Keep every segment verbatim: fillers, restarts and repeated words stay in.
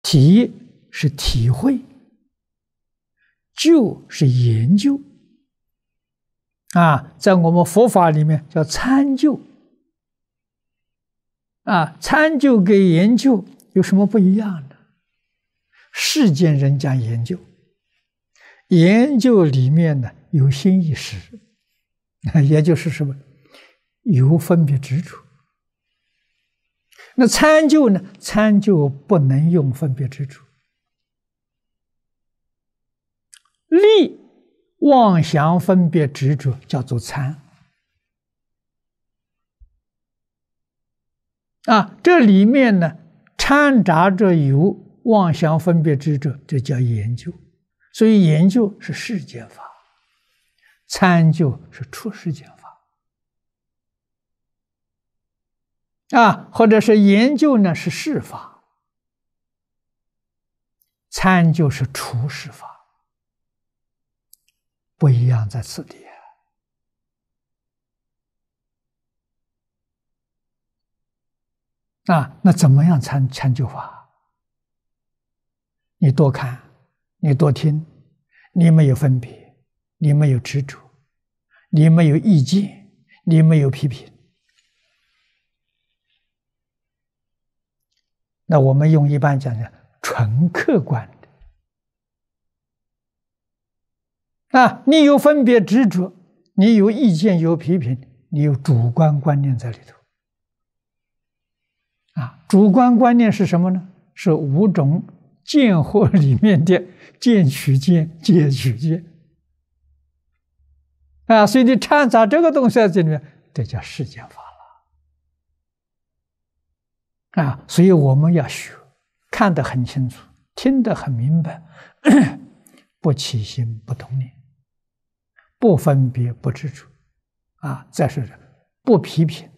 体是体会，究是研究。啊，在我们佛法里面叫参究。啊，参究跟研究有什么不一样的？世间人讲研究，研究里面呢有心意识，也就是什么有分别执着。那参究呢？参究不能用分别执着，立妄想分别执着叫做参。啊，这里面呢掺杂着有妄想分别执着，这叫研究。所以研究是世间法，参究是出世间法。啊，或者是研究呢是世法，参究是出世法，不一样在此地。啊，那怎么样参参究法？你多看，你多听，你没有分别，你没有执着，你没有意见，你没有批评。那我们用一般讲的纯客观的。啊，你有分别执着，你有意见有批评，你有主观观念在里头。啊，主观观念是什么呢？是五种见惑里面的见取见、见取见。啊，所以你掺杂这个东西在这里面，这叫世间法了。啊，所以我们要学，看得很清楚，听得很明白，不起心不动念，不分别不执着。啊，再是不批评。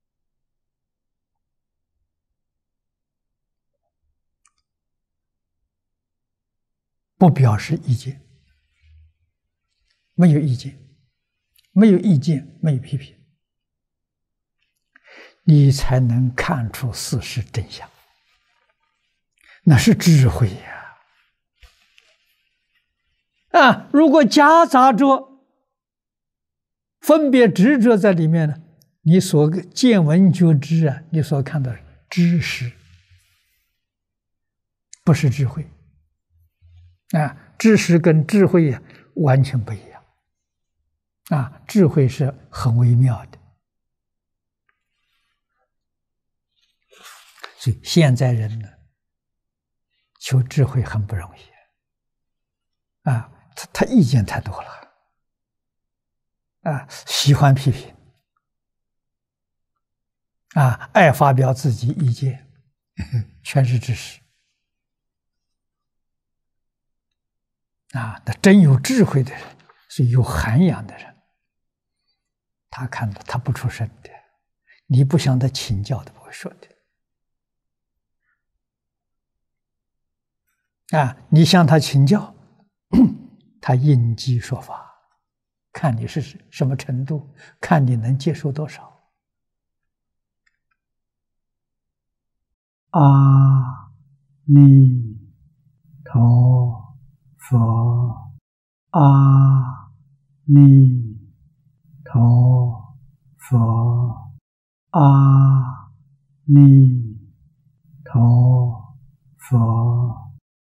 不表示意见，没有意见，没有意见，没有批评，你才能看出事实真相。那是智慧呀！啊，如果夹杂着分别执着在里面呢，你所见闻觉知啊，你所看到的知识，不是智慧。啊，知识跟智慧呀、啊、完全不一样。啊，智慧是很微妙的。所以现在人呢，求智慧很不容易。啊，他他意见太多了。啊，喜欢批评。啊，爱发表自己意见，全是知识。啊，那真有智慧的人，是有涵养的人，他看到他不出声的，你不向他请教，他不会说的。啊，你向他请教，他应机说法，看你是什么程度，看你能接受多少。阿弥陀佛，阿弥陀佛，阿弥陀佛。